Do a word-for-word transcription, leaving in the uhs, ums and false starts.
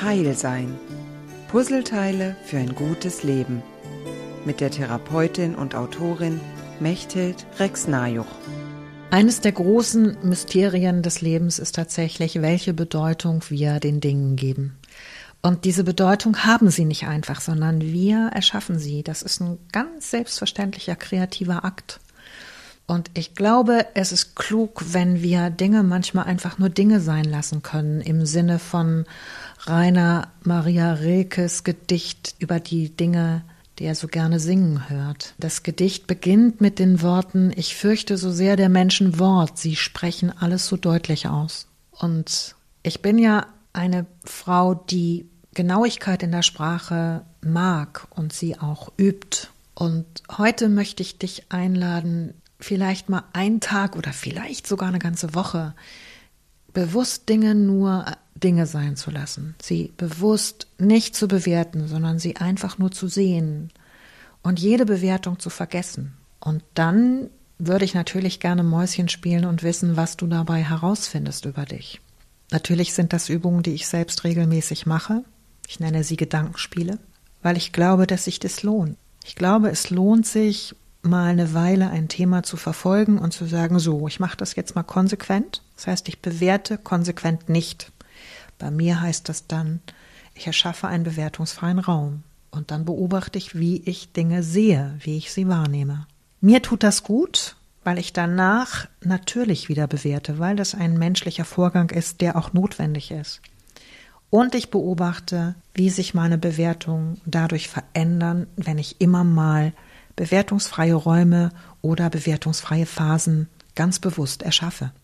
Heil sein. Puzzleteile für ein gutes Leben. Mit der Therapeutin und Autorin Mechthild Rex-Najuch. Eines der großen Mysterien des Lebens ist tatsächlich, welche Bedeutung wir den Dingen geben. Und diese Bedeutung haben sie nicht einfach, sondern wir erschaffen sie. Das ist ein ganz selbstverständlicher kreativer Akt. Und ich glaube, es ist klug, wenn wir Dinge manchmal einfach nur Dinge sein lassen können, im Sinne von Rainer Maria Rilkes Gedicht über die Dinge, die er so gerne singen hört. Das Gedicht beginnt mit den Worten: Ich fürchte so sehr der Menschen Wort, sie sprechen alles so deutlich aus. Und ich bin ja eine Frau, die Genauigkeit in der Sprache mag und sie auch übt. Und heute möchte ich dich einladen, vielleicht mal einen Tag oder vielleicht sogar eine ganze Woche bewusst Dinge nur Dinge sein zu lassen. Sie bewusst nicht zu bewerten, sondern sie einfach nur zu sehen und jede Bewertung zu vergessen. Und dann würde ich natürlich gerne Mäuschen spielen und wissen, was du dabei herausfindest über dich. Natürlich sind das Übungen, die ich selbst regelmäßig mache. Ich nenne sie Gedankenspiele, weil ich glaube, dass sich das lohnt. Ich glaube, es lohnt sich, mal eine Weile ein Thema zu verfolgen und zu sagen, so, ich mache das jetzt mal konsequent. Das heißt, ich bewerte konsequent nicht. Bei mir heißt das dann, ich erschaffe einen bewertungsfreien Raum und dann beobachte ich, wie ich Dinge sehe, wie ich sie wahrnehme. Mir tut das gut, weil ich danach natürlich wieder bewerte, weil das ein menschlicher Vorgang ist, der auch notwendig ist. Und ich beobachte, wie sich meine Bewertungen dadurch verändern, wenn ich immer mal bewertungsfreie Räume oder bewertungsfreie Phasen ganz bewusst erschaffe.